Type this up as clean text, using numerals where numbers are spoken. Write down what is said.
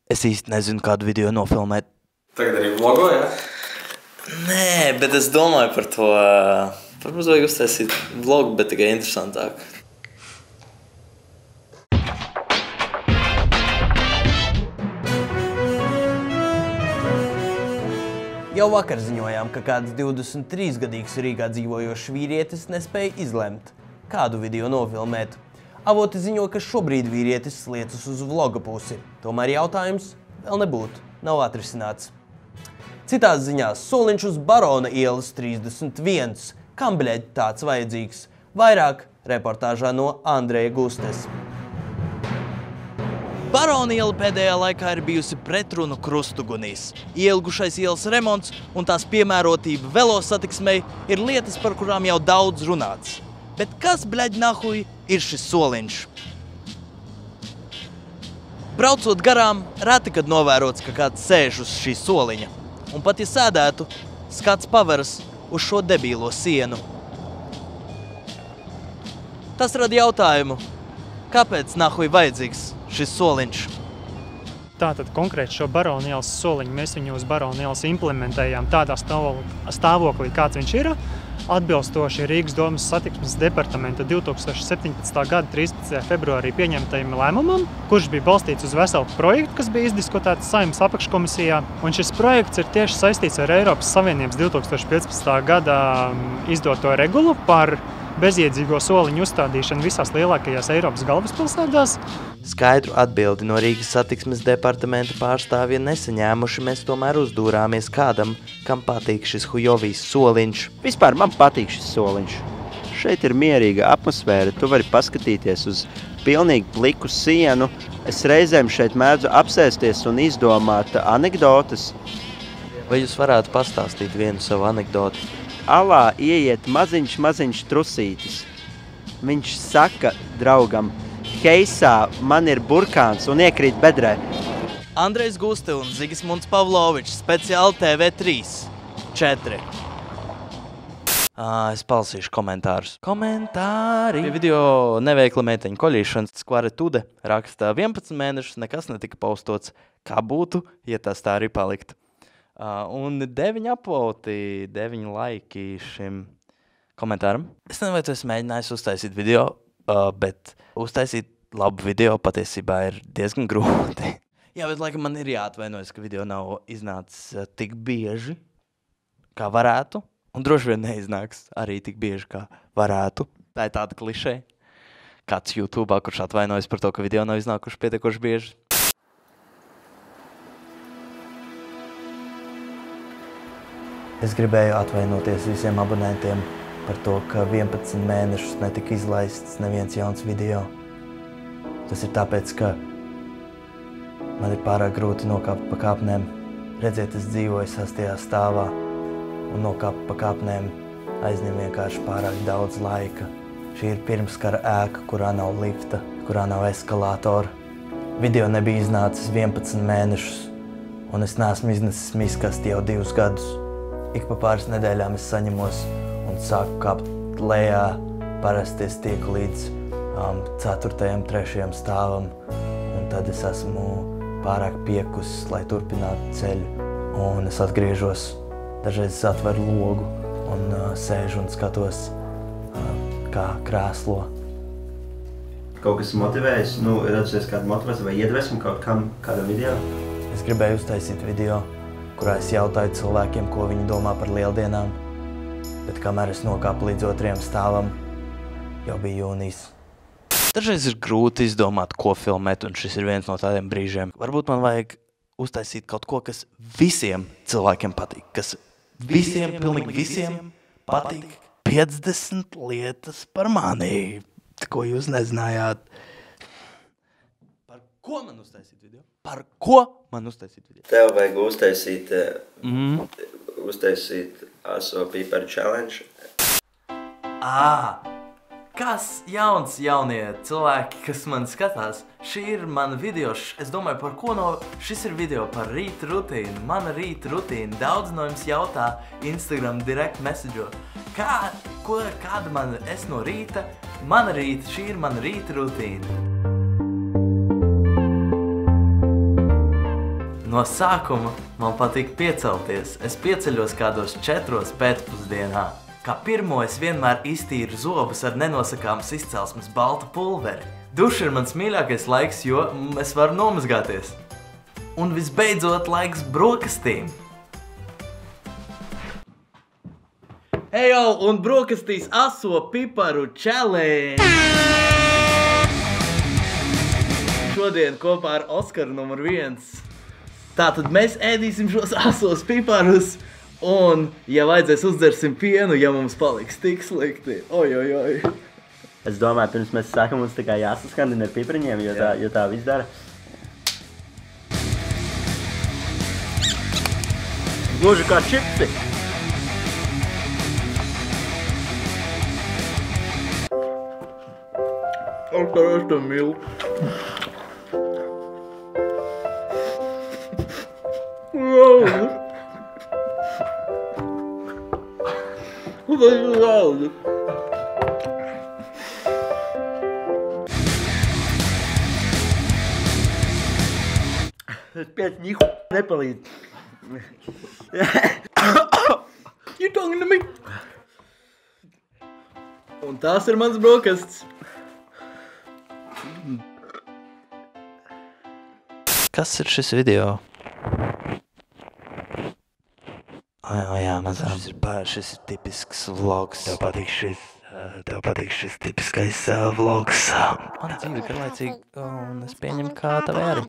Es īsti nezinu, kādu video nofilmēt. Tagad arī vlogo, jā? Nē, bet es domāju par to. Varbūt vajag uztaisīt vlogu, bet tikai interesantāk. Jau vakar ziņojām, ka kāds 23-gadīgs Rīgā dzīvojošs vīrietis nespēja izlemt, kādu video nofilmēt. Avoti ziņo, ka šobrīd vīrietis sliecas uz vloga pusi. Tomēr jautājums vēl nebūtu, nav atrisināts. Citās ziņās soliņš uz Barona ielas 31. Kam bļeģ tāds vajadzīgs? Vairāk reportāžā no Andreja Gustes. Barona iela pēdējā laikā ir bijusi pretrunu krustugunīs. Ielgušais ielas remonts un tās piemērotība velosatiksmei ir lietas, par kurām jau daudz runāts. Bet kas, bļaļ, nahuj, ir šis soliņš? Braucot garām, reti, kad novērots, ka kāds sēž uz šī soliņa. Un pat, ja sēdētu, skats paveras uz šo debīlo sienu. Tas rada jautājumu, kāpēc nahuj vajadzīgs šis soliņš? Tātad konkrēti šo Barona ielas soliņu mēs viņu uz Barona ielas implementējām tādā stāvoklī, kāds viņš ir, atbilstoši Rīgas domas satiksmes departamenta 2017. gada 13. februārī pieņemtajam lēmumam, kurš bija balstīts uz veselu projektu, kas bija izdiskutēts Saeimas apakškomisijā. Un šis projekts ir tieši saistīts ar Eiropas Savienības 2015. gada izdoto regulu par bezjēdzīgo soliņu uzstādīšanu visās lielākajās Eiropas galvaspilsētās. Skaidru atbildi no Rīgas satiksmes departamenta pārstāvja nesaņēmuši, mēs tomēr uzdūrāmies kādam, kam patīk šis hujovijas soliņš. Vispār man patīk šis soliņš. Šeit ir mierīga atmosfēra, tu vari paskatīties uz pilnīgi pliku sienu. Es reizēm šeit mēdzu apsēsties un izdomāt anekdotas. Vai jūs varētu pastāstīt vienu savu anekdoti? Alā ieiet maziņš trusītis. Viņš saka draugam, heisā, man ir burkāns un iekrīt bedrē. Andrejs Guste un Zigismunds Pavlovičs, speciāli TV3. 4. Es palasīšu komentārus. Komentāri! Pie video neveikla meiteņa koļīšanas Skvare Tude raksta 11 mēnešus nekas netika postots. Kā būtu, ja tas tā arī palikt? Un 9 upvoti, 9 laiki šim komentāram. Es nezinu, vai tu esi mēģinājis uztaisīt video, bet uztaisīt labu video patiesībā ir diezgan grūti. Jā, bet laikam man ir jāatvainojas, ka video nav iznācis tik bieži, kā varētu. Un droši vien neiznāks arī tik bieži, kā varētu. Tā ir tāda klišē. Kāds YouTube'ā, kurš atvainojas par to, ka video nav iznākuši pietiekoši bieži. Es gribēju atvainoties visiem abonentiem par to, ka 11 mēnešus netika izlaists neviens jauns video. Tas ir tāpēc, ka man ir pārāk grūti nokāpt pa kāpnēm. Redziet, es dzīvoju 6. stāvā un nokāpt pa kāpnēm aizņem vienkārši pārāk daudz laika. Šī ir pirmskara ēka, kurā nav lifta, kurā nav eskalātora. Video nebija iznācis 11 mēnešus un es neesmu iznesis miskasti jau 2 gadus. Ik pa pāris nedēļām es saņemos un sāku kāpt lejā. Parasti es tieku līdz 4., 3. stāvam, un tad es esmu pārāk piekusis, lai turpinātu ceļu. Un es atgriežos, dažreiz es atveru logu un sēžu un skatos, kā krēslo. Kaut kas motivējis, radusies kāda motivācija vai iedvesma kaut kam, kādam video? Es gribēju uztaisīt video, kurā es jautāju cilvēkiem, ko viņi domā par lieldienām, bet kamēr es nokāpu līdz 2. stāvam, jau bija jūnijas. Dažreiz ir grūti izdomāt, ko filmēt, un šis ir viens no tādiem brīžiem. Varbūt man vajag uztaisīt kaut ko, kas visiem cilvēkiem patīk, kas visiem, pilnīgi visiem patīk. 50 lietas par mani, ko jūs nezinājāt. Par ko man uztaisīt video? Par ko man uztaisīt video? Tev vajag uztaisīt aso piparu challenge. Kas jauns jaunie cilvēki, kas man skatās? Šī ir mana video, es domāju, par ko šis ir video par rīta rutīnu. Mana rīta rutīna. Daudz no jums jautā Instagram direct message'o. Kāda man es no rīta? Šī ir mana rīta rutīna. No sākuma man patīk piecelties. Es pieceļos kādos 4 pēcpusdienā. Kā pirmo es vienmēr iztīru zobus ar nenosakāmas izcelsmes baltu pulveri. Duša ir mans mīļākais laiks, jo es varu nomazgāties. Un visbeidzot laiks brokastīm. Ejo, un brokastīs aso piparu challenge! Šodien kopā ar Oskaru numur 1. Tātad mēs ēdīsim šos asos piparus un, ja vajadzēs, uzdzersim pienu, ja mums paliks tik slikti. Oj. Es domāju, pirms mēs sākam, mums tā kā jāsaskandina ar pipriņiem, jo tā viss dara. Gluži kā čipsi. Es tev mīlu. Tas ir laudi. Tas pēc nihu nepalīdz. You talking to me? Un tās ir mans brokasts. Kas ir šis video? Jā, mazā. Šis ir tipisks vlogs. Tev patīk šis tipiskais vlogs. Man dzīve ir garlaicīga, un es pieņemu, kā tev arī.